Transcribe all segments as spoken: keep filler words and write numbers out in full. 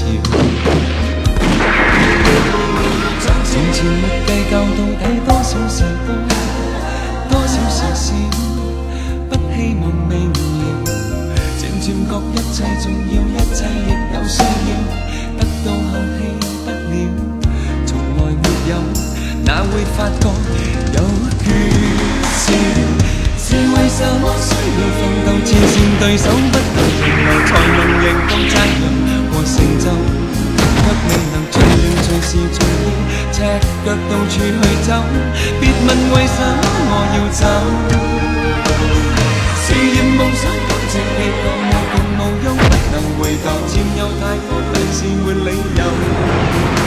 從前沒計較到底多少是多，多少是少，不希望未了。漸漸覺一切重要，一切亦有需要，得到後棄不了，從來沒有，哪會發覺有缺少？是為什麼需要奮鬥，前線對手不能停留，才能贏到責任和成就，卻未能隨亂隨時隨意，赤腳到處去走，別問為什麼我要走。事業夢想感情未夠，無窮無憂，不能回頭，佔有太多對是沒理由。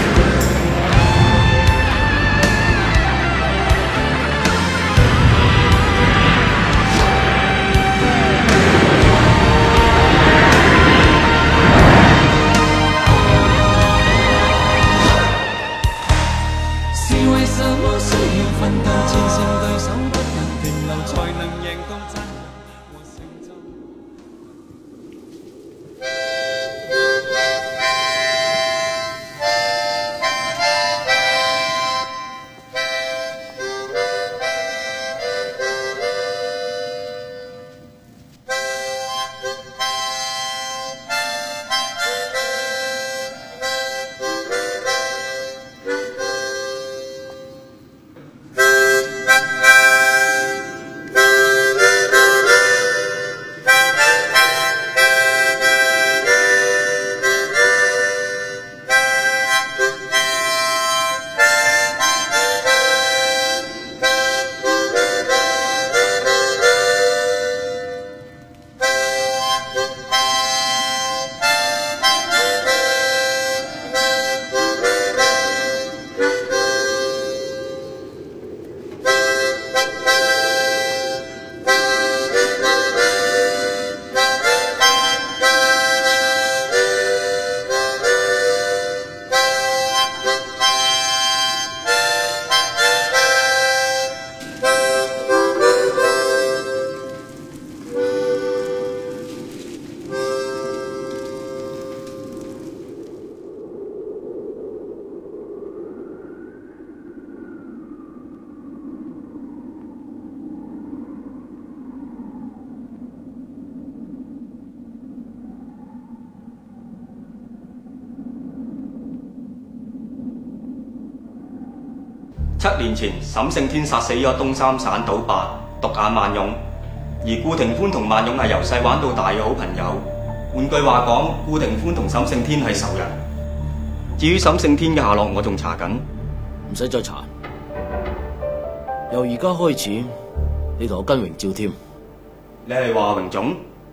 七年前，沈勝天殺死咗東三省賭霸獨眼萬勇，而顧廷歡同萬勇係由細玩到大嘅好朋友。換句話講，顧廷歡同沈勝天係仇人。至於沈勝天嘅下落，我仲查緊。 唔使再查，由而家開始，你同我跟榮照添。 你係話榮總？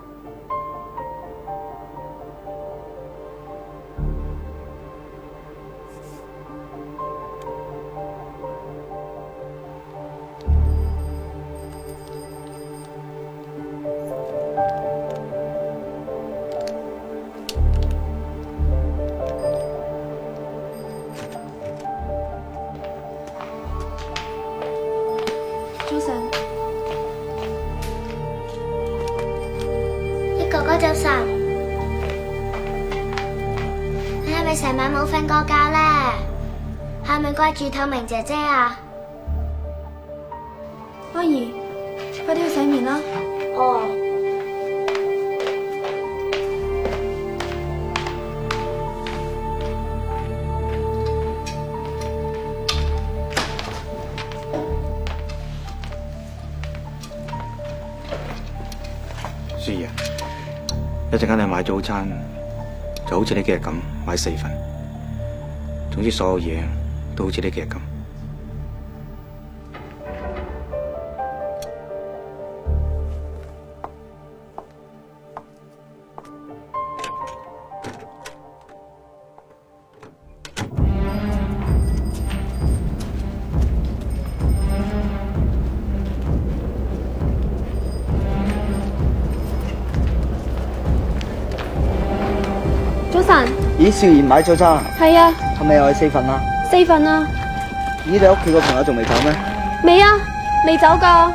早晨， 一哥哥早晨，你係咪成晚冇瞓過覺咧？係咪掛住透明姐姐啊？ 阿姨，快啲去洗面啦。 哦。 舒怡啊，一陣間你買早餐，就好似呢幾日咁買四份。總之所有嘢都好似呢幾日咁。 早晨。 咦，少賢買早餐？ 係啊。 係咪又係四份啊？ 四份啊。 咦，你屋企個朋友仲未走咩？ 未啊，未走㗎。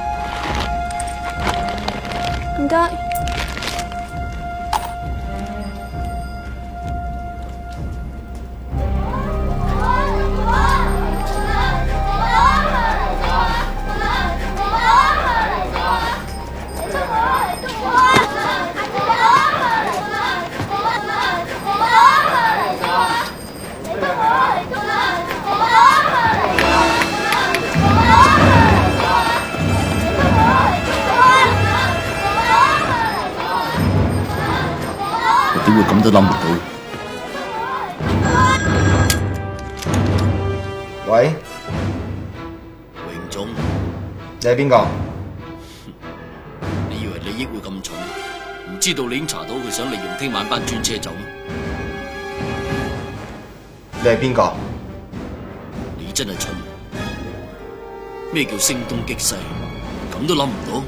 唔該。 點會咁都諗唔到？ 喂， 榮總， 你係邊個？ 你以為利益會咁重？唔知道你已經查到佢想利用聽晚班專車走咩？ 你係邊個？ 你真係蠢！咩叫聲東擊西？咁都諗唔到？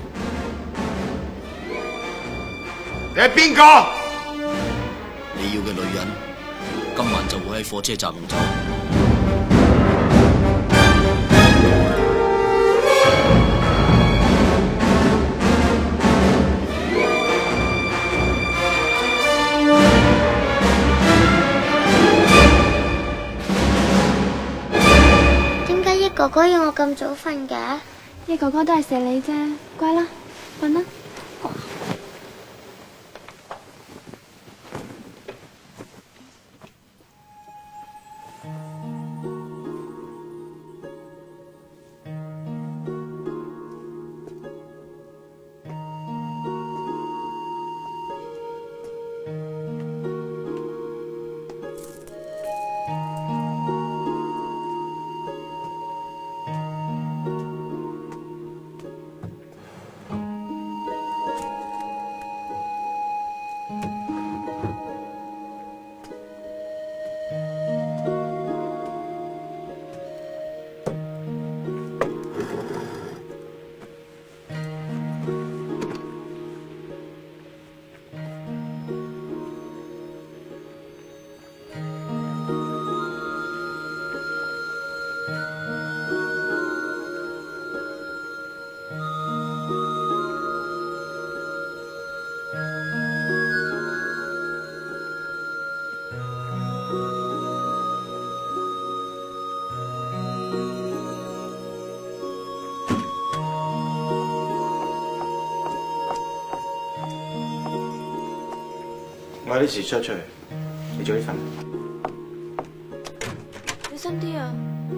你係邊個？ 你要嘅女人今晚就會喺火車站走。 點解益哥哥要我咁早瞓嘅？ 益哥哥都係錫你啫，乖啦，瞓啦。 我有啲事出出去，你早啲瞓。 小心啲啊！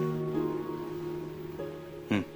嗯。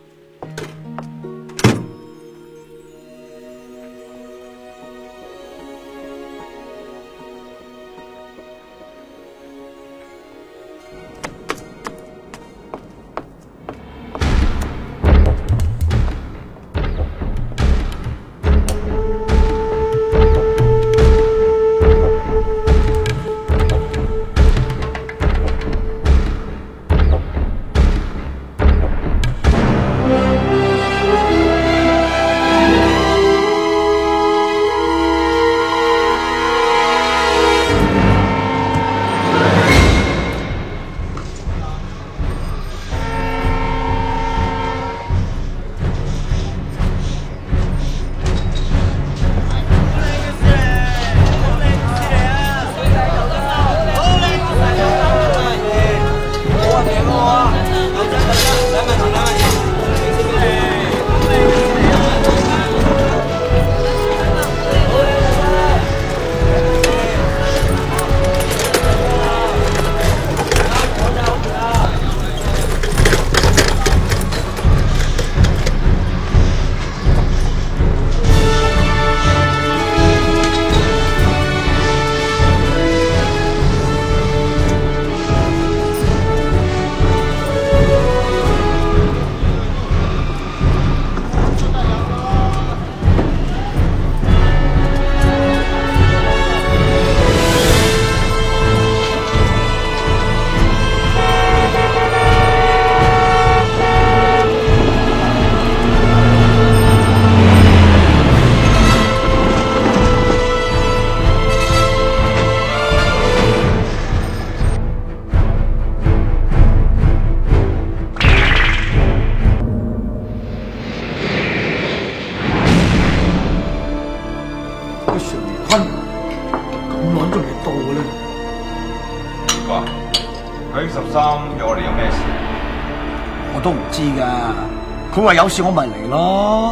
我都唔知㗎，佢話有事我咪嚟咯。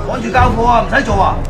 趕住交貨啊，唔使做啊！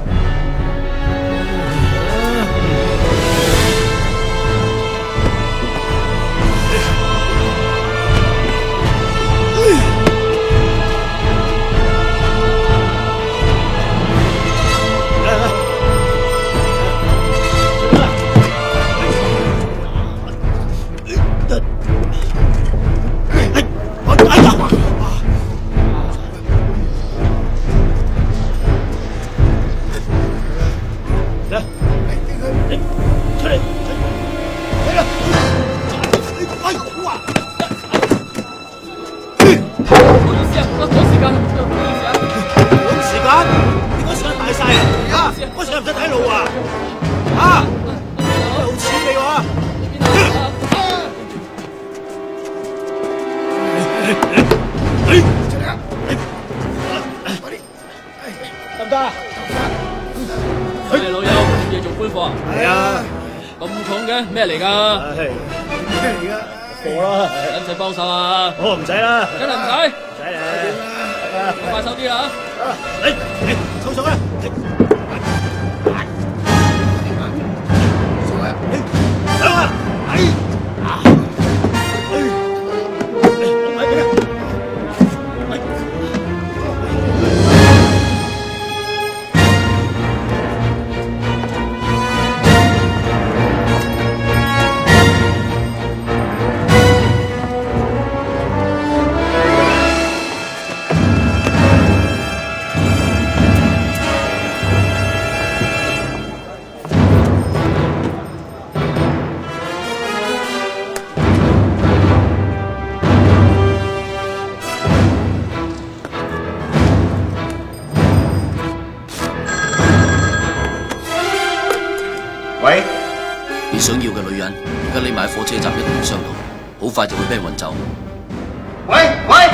咩嚟㗎？ 咩嚟㗎？貨啦， 使唔使幫手啊？ 我唔使啦， 真係唔使， 唔使咧， 快手啲啦！ 嚟嚟，收手啦！走啊！哎， 喂，你想要嘅女人而家匿埋喺火車站一號箱度，好快就會俾人運走。 喂喂！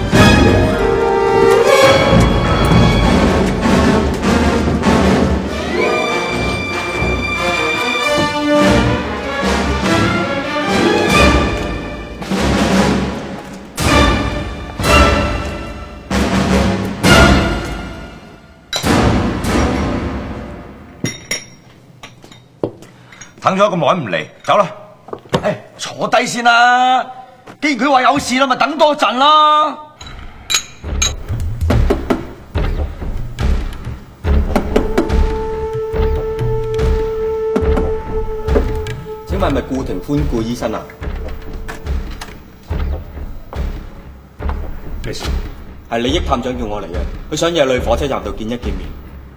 等咗咁耐唔嚟，走啦！ 誒，坐低先啦。既然佢話有事啦，咪等多陣啦。 請問係咪顧廷歡顧醫生啊？ 咩事？ 係李益探長叫我嚟嘅，佢想約你去火車站度見一見面。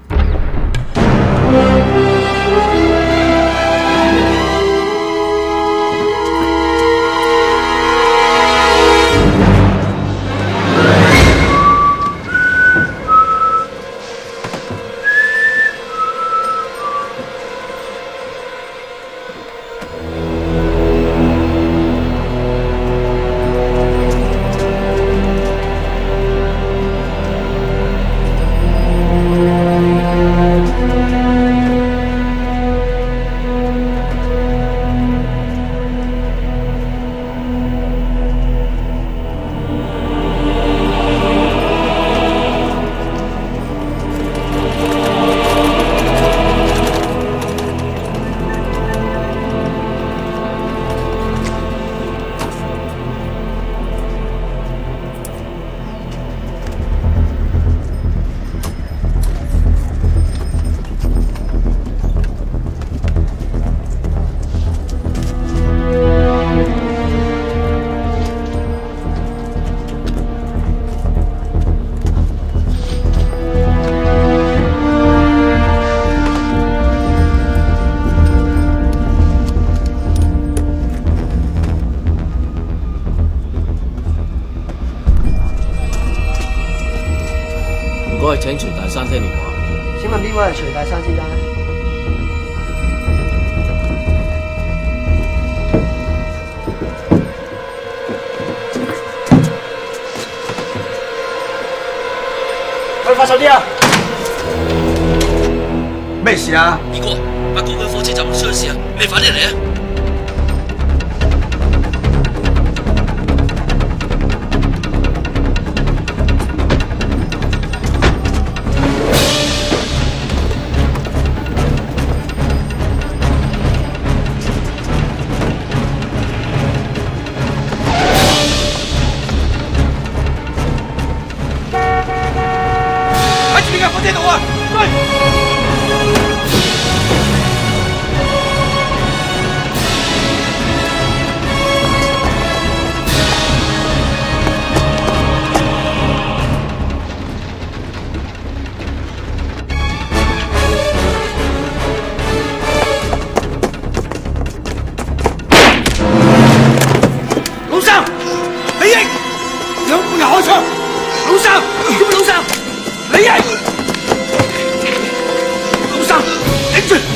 唔該，請徐大山聽電話。 請問邊位係徐大山先生咧？ 喂，快手啲啊！咩事啊？ 二哥，八哥去火車站上市啊！你快啲嚟啊！ 啊！ 老生，李英，兩步牙開槍！老生，點啊老生？李英，老生，頂住！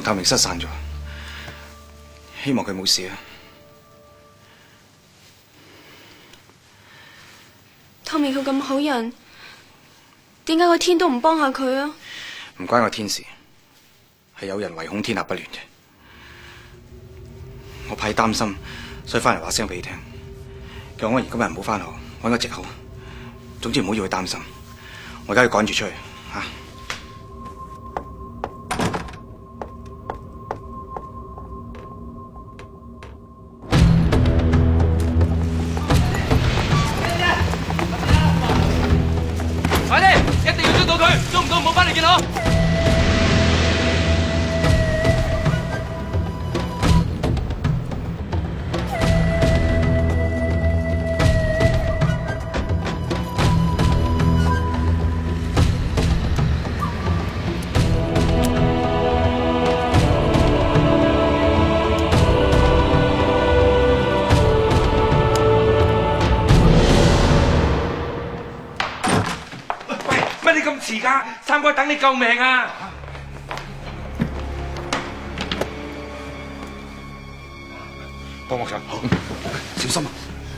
透明失散咗，希望佢冇事啊。 透明佢咁好人，點解個天都唔幫下佢啊？ 唔關我天事，係有人唯恐天下不亂啫。我怕你擔心，所以翻嚟話聲俾你聽。叫我而今日唔好翻學，揾個藉口。總之唔好要佢擔心。我而家要趕住出去嚇。 快啲，一定要捉到佢，捉唔到唔好翻嚟見我。遲㗎，三哥等你救命啊！ 幫我手，好，小心啊！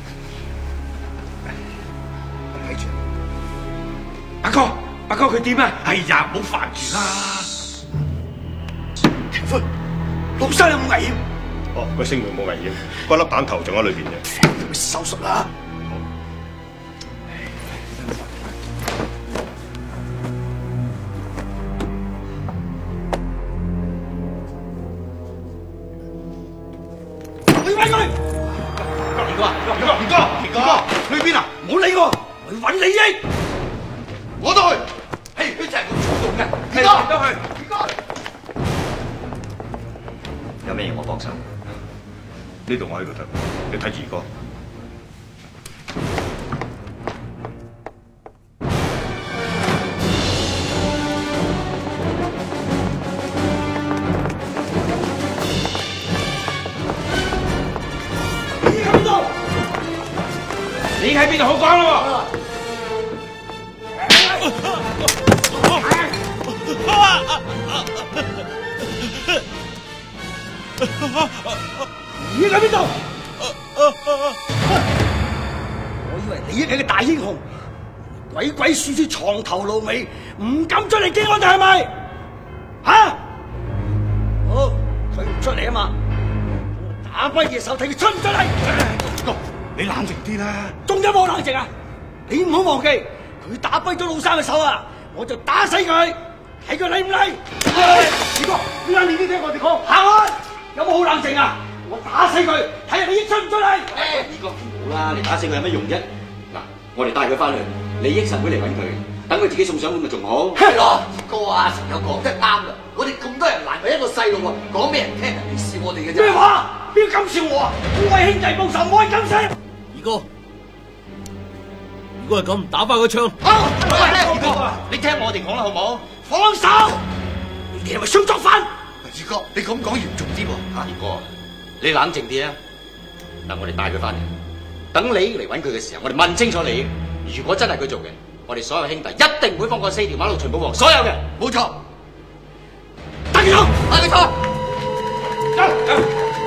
睇住， 阿哥，阿哥佢點啊？哎呀，唔好煩住啦！ 田歡，老生有冇危險？哦，個星門冇危險，嗰粒彈頭仲喺裏邊嘅。咁手術啦！ 去邊啊？唔好理我，我要揾李益。我都去。嘿，佢真係咁衝動嘅。二哥都去。二哥， 有咩嘢我幫手？ 呢度我喺度得，你睇住二哥。 你喺邊度好講咯？你喺邊度？我以為你係個大英雄，鬼鬼祟祟藏頭露尾，唔敢出嚟見我哋係咪？吓？好，佢唔出嚟啊嘛，打跛隻手睇佢出唔出嚟？ 你冷靜啲啦！ 仲有冇冷靜啊？你唔好忘記，佢打跛咗老三嘅手啊，我就打死佢，睇佢嚟唔嚟？二哥，點解你都聽我哋講？行開！有冇好冷靜啊？我打死佢，睇下你出唔出嚟？ 二哥唔好啦，你打死佢有乜用啫？嗱，我哋帶佢翻去，李益神會嚟揾佢，等佢自己送上門咪仲好？ 係咯，二哥啊，成日講得啱啦！我哋咁多人難為一個細路喎，講俾人聽，人哋笑我哋嘅啫。 咩話？邊個敢笑我啊？我係兄弟報仇，我係敢死。 二哥，如果係咁，打翻個槍。 好，二哥，你聽我哋講啦，好唔好？ 放手！你哋係咪想作反？ 二哥，你咁講嚴重啲喎。 二哥，你冷靜啲啊！嗱，我哋帶佢翻嚟，等你嚟揾佢嘅時候，我哋問清楚你。如果真係佢做嘅，我哋所有兄弟一定唔會放過四條馬路巡捕王所有嘅。 冇錯。 帶佢走， 帶佢走， 走走。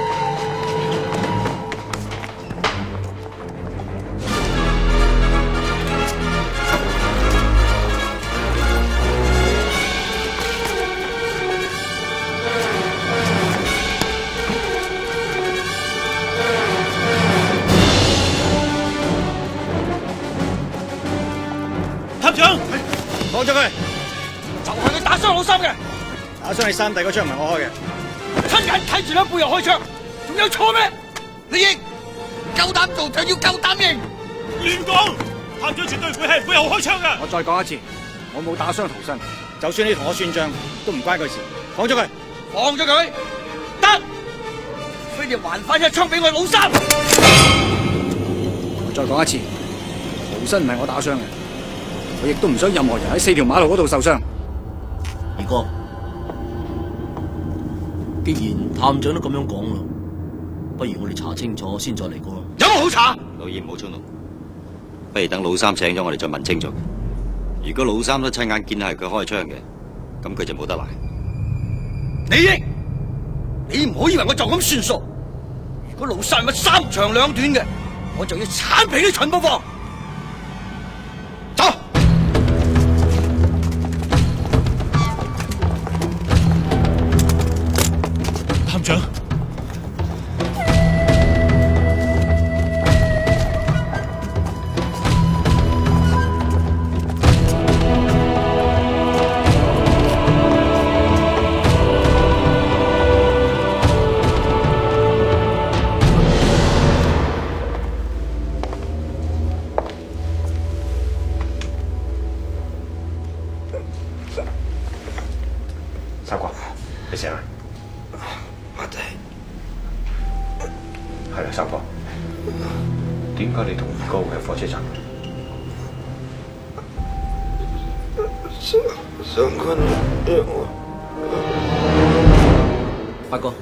探長，放咗佢， 就係佢打傷老三嘅。 打傷你三弟嗰槍唔係我開嘅， 親眼睇住你背後開槍，仲有錯咩？ 李益，夠膽做就要夠膽認。 亂講，探長絕對唔會係背後開槍嘅。我再講一次，我冇打傷屠生，就算你同我算賬，都唔關佢事。放咗佢， 放咗佢，得，非要還翻一槍俾我老三。 我再講一次，屠生唔係我打傷嘅。我亦都唔想任何人喺四條馬路嗰度受傷。 二哥，既然探長都咁樣講啦，不如我哋查清楚先再嚟過。 有冇好查？ 老二唔好衝動，不如等老三醒咗，我哋再問清楚。如果老三都親眼見係佢開槍嘅，咁佢就冇得賴。 李益， 你唔好以為我就咁算數。如果老山乜三長兩短嘅，我就要剷皮啲秦寶鳳。走！ 探長。 三哥，你醒啦？ 我哋係啦，三哥，點解你同二哥會喺火車站？ 想想佢約我。 八哥，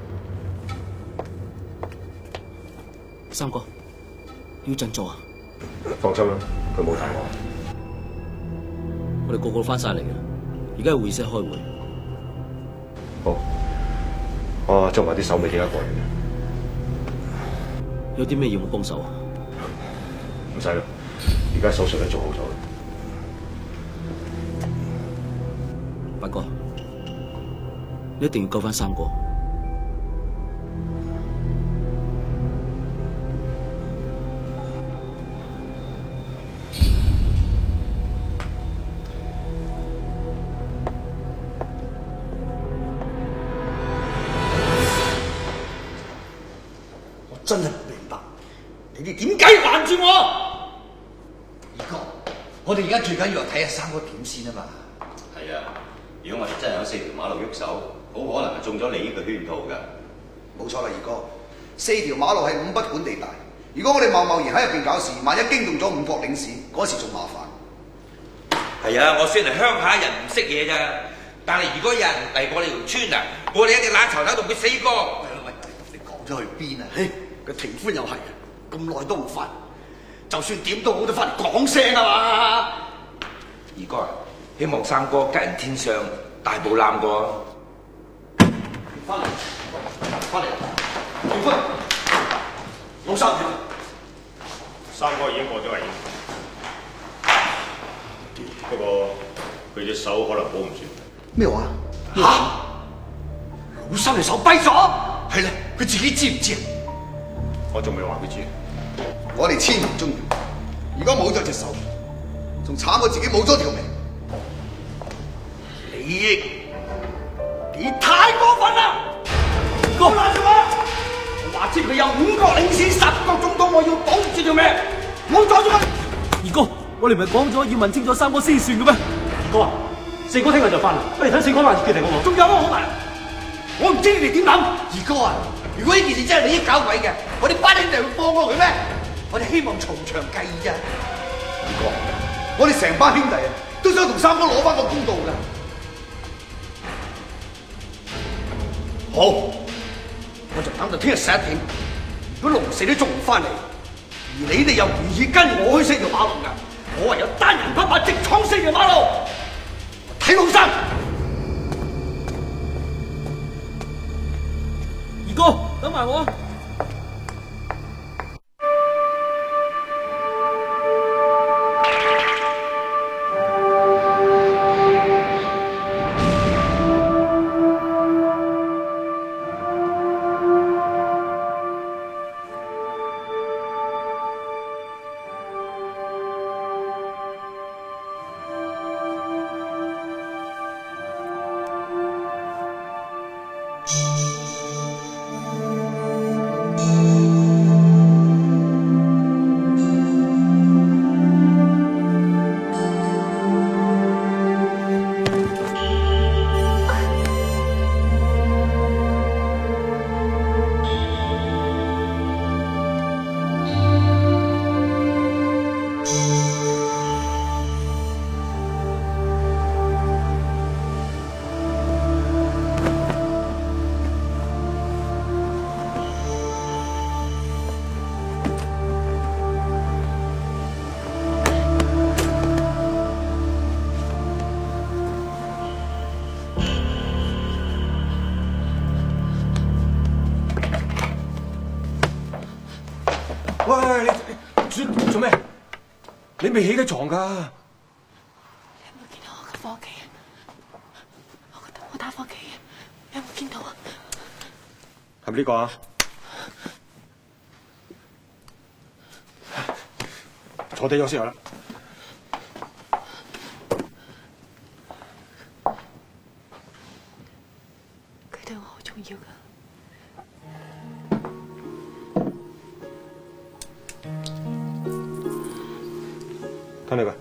三哥，要振作啊！ 放心啦，佢冇大我。 我哋個個都翻晒嚟嘅，而家喺會社開會。 好，我捉埋啲手尾，即刻過嚟。 有啲咩要我幫手啊？ 唔使啦，而家手術都做好咗。 八哥，你一定要救翻三哥。 真係唔明白，你哋點解要攔住我？ 二哥，我哋而家最緊要係睇下三哥點先啊嘛。 係啊，如果我哋真係喺四條馬路喐手，好可能係中咗你呢個圈套㗎。 冇錯啦，二哥，四條馬路係五不管地帶。如果我哋貿貿然喺入邊搞事，萬一驚動咗五國領事，嗰時仲麻煩。 係啊，我雖然係鄉下人唔識嘢咋，但係如果有人嚟我哋條村啊，我哋一定揦頭頭同佢死過。 喂，你講咗去邊啊？嘿！個庭寬又係啊，咁耐都唔翻，就算點都好都翻嚟講聲啊嘛！ 二哥啊，希望三哥吉人天相，大步攬過。 翻嚟，翻嚟，庭寬，老三點？ 三哥已經過咗危險，不過佢隻手可能保唔住。 咩話？嚇！老三隻手跛咗？係咧，佢自己知唔知啊？ 我仲未話佢知。 我哋千年中原，如果冇咗隻手，仲慘過自己冇咗條命。 利益，你太過分啦！哥，攔住我！我話知佢有五國領事、十國總統，我要保住條命，唔好阻住佢！ 二哥，我哋唔係講咗要問清楚三哥先算嘅咩？二哥啊，四哥聽日就翻嚟，不如睇四哥話決定好唔好？ 仲有啊，好埋，我唔知你哋點諗。 二哥啊！如果呢件事真係你一搞鬼嘅，我哋班兄弟會放過佢咩？我哋希望從長計議啫。二哥，我哋成班兄弟啊，都想同三哥攞翻個公道㗎。 好，我就等到聽日十一點。如果龍四都仲唔翻嚟，而你哋又唔願意跟我去四條馬路㗎，我唯有單人匹馬直闖四條馬路。睇老三。 二哥，等埋我。 做咩？你未起得床㗎？ 你有冇見到我嘅伙計啊？我覺得我打伙計嘅，你有冇見到啊？ 係咪呢個啊？坐低休息下啦。 佢對我好重要㗎。 睇你吧。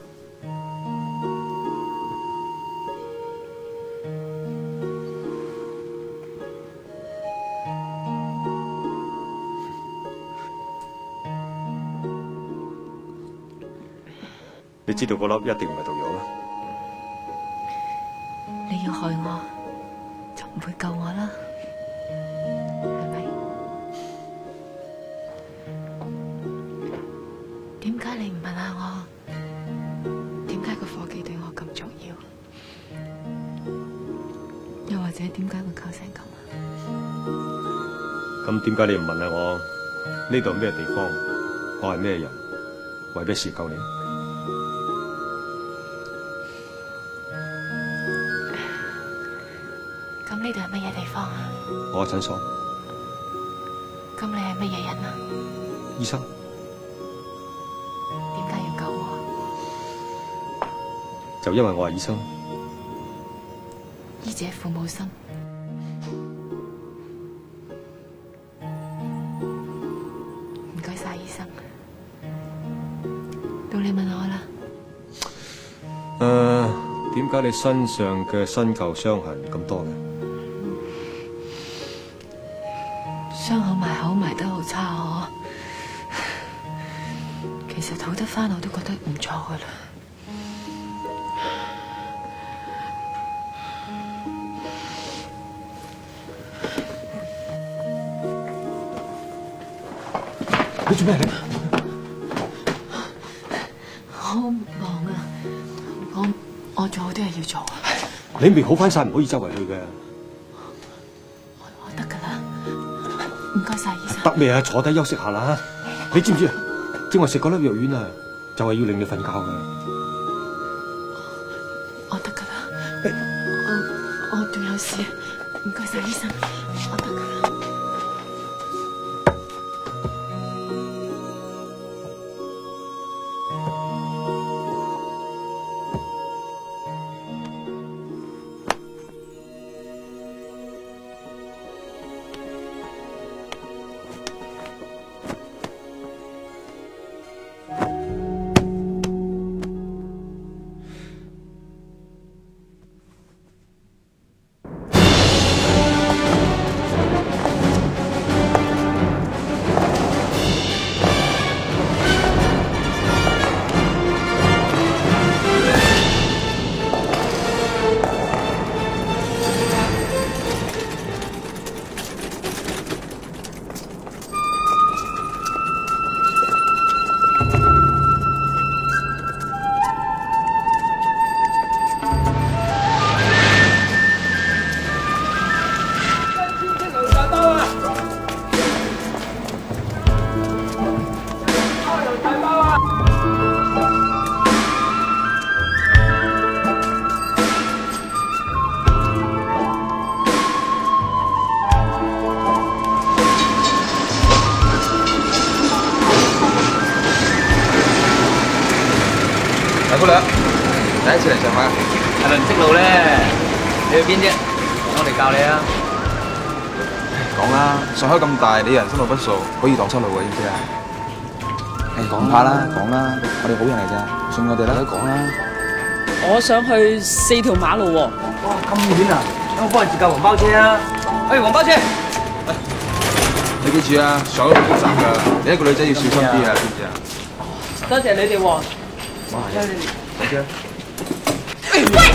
你知道嗰粒一定唔係毒藥啦。 你要害我，就唔會救我啦，係咪？點解你唔問下我？點解個伙計對我咁重要？又或者點解會搞成咁啊？ 咁點解你唔問下我呢度咩地方？我係咩人？為咩事救你？ 咁呢度係乜嘢地方啊？ 我嘅診所。 咁你係乜嘢人啊？ 醫生。 點解要救我？ 就因為我係醫生。 醫者父母心。唔該晒，醫生。到你問我啦。 誒、呃，點解你身上嘅新舊傷痕咁多嘅？ 傷口埋口埋得好差我，其實好得翻我都覺得唔錯噶啦。 你做咩嚟？ 我好忙啊，我我仲有好多嘢要做啊。 你未好翻晒，唔可以周圍去嘅。 我得噶啦。唔該晒，醫生。 得咩啊？坐低休息下啦。你知唔知啊？正話食嗰粒藥丸啊，就係要令你瞓覺噶。 我得噶啦。我我仲有事，唔該晒，醫生。我得噶啦。 姑娘，第一次嚟上海，係咪唔識路咧？你去邊啫？我哋教你啊！ 講啦，上海咁大，你人生路不熟，可以蕩失路嘅，知唔知啊？誒，講下啦，講啦，我哋好人嚟咋，信我哋啦，講啦。 我想去四條馬路喎。 哇，咁遠啊！等我幫你截架黃包車啊！哎，黃包車！ 你記住啊，上海好複雜㗎，你一個女仔要小心啲啊，知唔知啊？ 多謝你哋喎。 哇，多謝。 喂！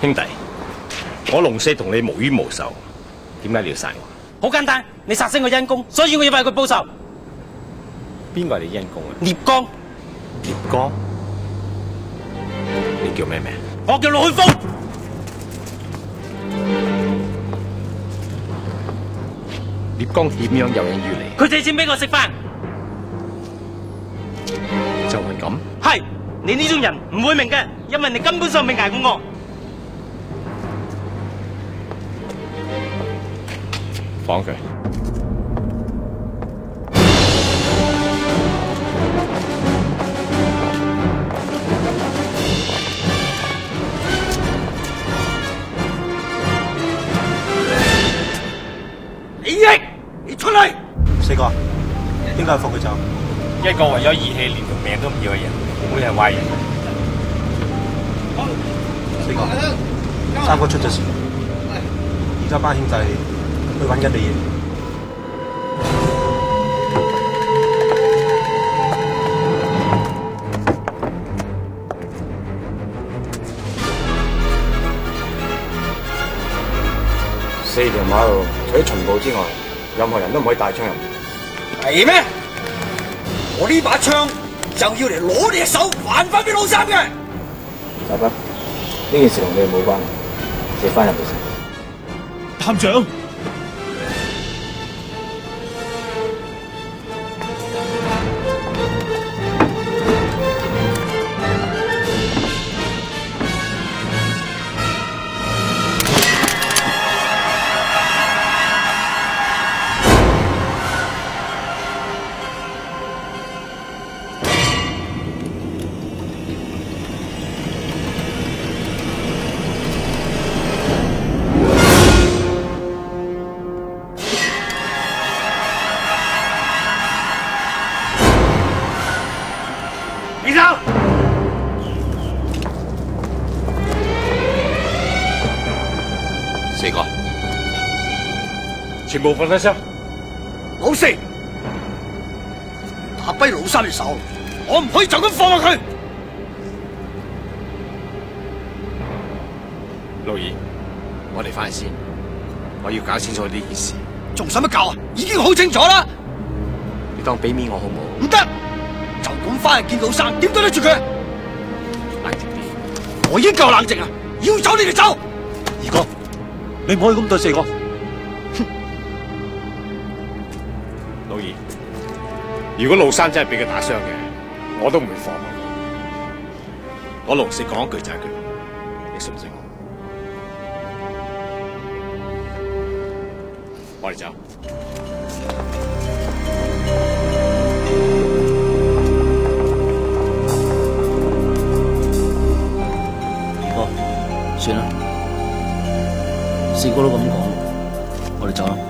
兄弟，我龍四同你無冤無仇，點解你要殺我？ 好簡單，你殺死我恩公，所以我要為佢報仇。 邊個係你恩公啊？ 聶江。 聶江？你叫咩名？ 我叫陸漢風。 聶江點樣有恩於你？ 佢借錢俾我食飯。 就係咁？ 係，你呢種人唔會明嘅，因為你根本上未捱過我。 放佢。 李益，你出嚟！ 四哥，點解要放佢走？ 一個為咗義氣連條命都唔要嘅人，會係壞人。 四哥，三哥出咗事，而家班兄弟去揾緊你嘢。四條馬路除咗巡捕之外，任何人都唔可以帶槍入嚟。 係咩？我呢把槍就要嚟攞你隻手還翻俾老三嘅。 大伯，呢件事同你哋冇關係，你翻入去先。 探長。 四個， 全部放低槍。 老四，打跛老三隻手，我唔可以就咁放落佢。 老二，我哋翻去先，我要搞清楚呢件事。 仲使乜搞啊？已經好清楚啦。 你當俾面我好唔好？ 唔得，就咁翻去見老三，點對得住佢？ 冷靜啲。 我已經夠冷靜啦，要走你哋走。 二哥，你唔可以咁對四哥。 老二，如果老三真係俾佢打傷嘅，我都唔會放過佢。我龍四講一句就係一句，你信唔信我？我哋走。 哥，算啦，四哥都咁講，我哋走啦。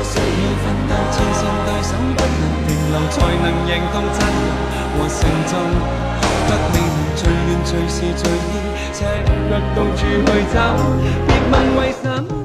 需要奮鬥，戰勝對手不能停留，才能贏到震和成就。學得你能隨亂隨時隨意，赤腳到處去走，別問為什麼。